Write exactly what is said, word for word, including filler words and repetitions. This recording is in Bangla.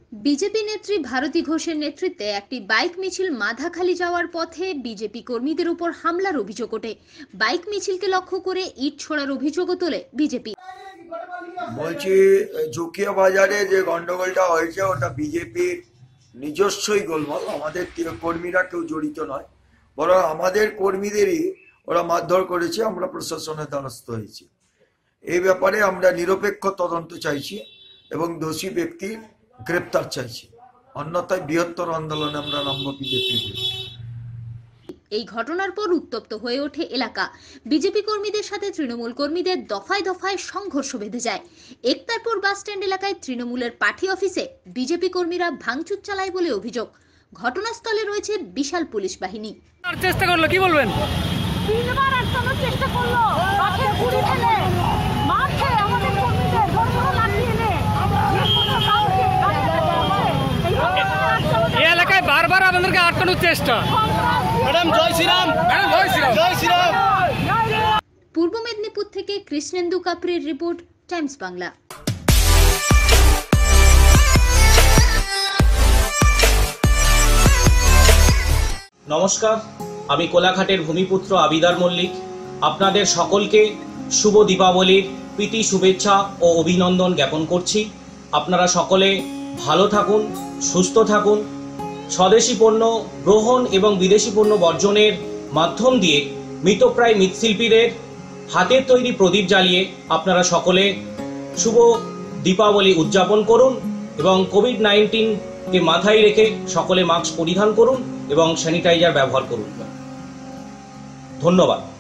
বিজেপি নেত্রী ভারতী ঘোষের নেতৃত্বে একটি বাইক মিছিল মাধাখালী যাওয়ার পথে বিজেপি কর্মীদের উপর হামলার অভিযোগ ওঠে। বাইক মিছিলকে লক্ষ্য করে ইট ছোড়ার অভিযোগও তোলে বিজেপি। বলছি, জুকিয়া বাজারে যে গন্ডগোলটা হয়েছে ওটা বিজেপির নিজস্বই গোলমাল। আমাদের কর্মীরা কেউ জড়িত নয়, বরং আমাদের কর্মীদেরই ওরা মারধর করেছে। আমরা প্রশাসনের দ্বারস্থ হয়েছি। এই ব্যাপারে আমরা নিরপেক্ষ তদন্ত চাইছি এবং দোষী ব্যক্তির গ্রেপ্তার চাইছি, অন্যথায় বৃহত্তর আন্দোলনে আমরা নামব বিজেপির। এই ঘটনার পর উত্তপ্ত হয়ে ওঠে এলাকা। বিজেপি কর্মীদের সাথে তৃণমূল কর্মীদের দফায় দফায় সংঘর্ষ বেঁধে যায়। একতারপুর বাস স্ট্যান্ড এলাকায় তৃণমূলের পার্টি অফিসে বিজেপি কর্মীরা ভাঙচুর চালায় বলে অভিযোগ। ঘটনাস্থলে রয়েছে বিশাল পুলিশ বাহিনী। চেষ্টা করলো, কি বলবেন? তিনবার আটকানোর চেষ্টা করলো, পাশে গুলি ফেলে মারছে আমাদের কর্মীদের, ধরে লাগিয়ে এনে এই এলাকায় বারবার আমাদেরকে আটকানোর চেষ্টা। ম্যাডাম জয় শ্রীরাম, ম্যাডাম জয় শ্রীরাম, জয় শ্রীরাম। পূর্ব মেদিনীপুর থেকে কৃষ্ণেন্দু কাপড়ের রিপোর্ট, টাইমস বাংলা। নমস্কার, আমি কোলাঘাটের ভূমিপুত্র আবিদার মল্লিক। আপনাদের সকলকে শুভ দীপাবলির প্রীতি শুভেচ্ছা ও অভিনন্দন জ্ঞাপন করছি। আপনারা সকলে ভালো থাকুন, সুস্থ থাকুন। স্বদেশি পণ্য গ্রহণ এবং বিদেশি পণ্য বর্জনের মাধ্যম দিয়ে মৃতপ্রায় মৃৎশিল্পীদের হাতের তৈরি প্রদীপ জ্বালিয়ে আপনারা সকলে শুভ দীপাবলি উদযাপন করুন এবং কোভিড নাইন্টিনকে মাথায় রেখে সকলে মাস্ক পরিধান করুন এবং স্যানিটাইজার ব্যবহার করুন। ধন্যবাদ।